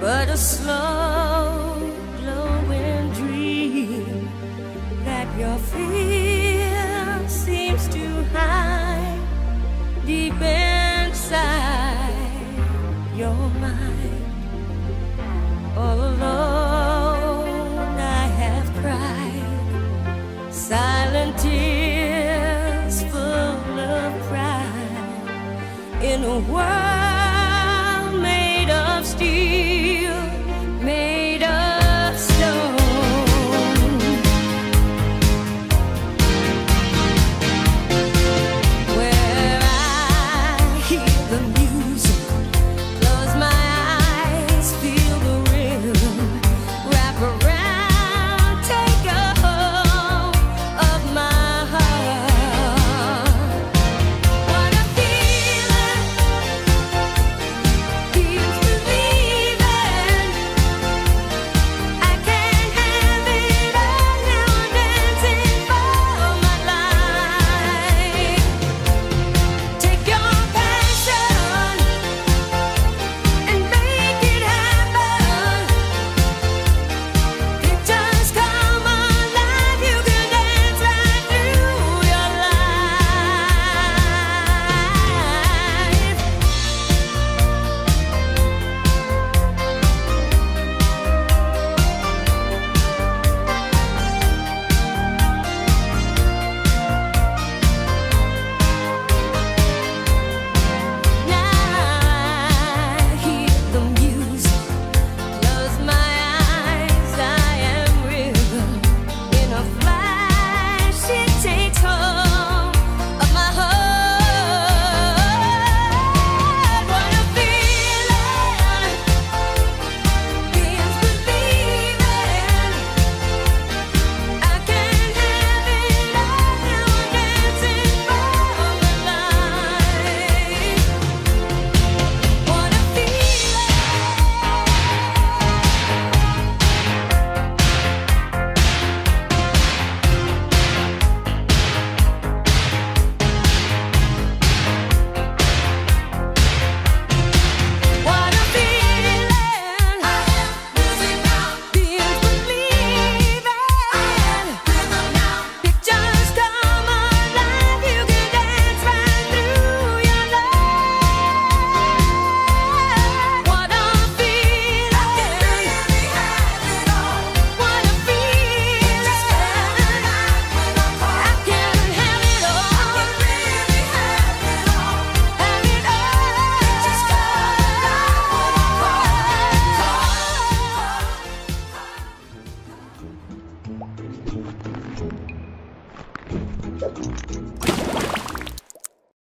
but a slow glowing dream that your fear seems to hide deep inside your mind. All alone I have cried silent tears full of pride in a world made of steel, made of stone. Where I hear the music, close my eyes, feel the rhythm, wrap around, take a hold of my heart. What a feeling, feels believing. I can't have it all now, dancing for my life. Take your passion and make it happen. Pictures come alive, you can dance right through your life. Now I hear the music, close my eyes, I am rhythm. In a flash it takes hold of my heart. What a feeling, feels believing. I can't have it all now, dancing for my life. What a feeling. What a feeling. I am losing now. Feels believing. I am rhythm now. Pictures come alive. You can dance right through your life. What a feeling. I can really have it all. What a feeling. Just spend the night with a call. I can have it all. I can really have it all. Have it all. Just spend the night with a call.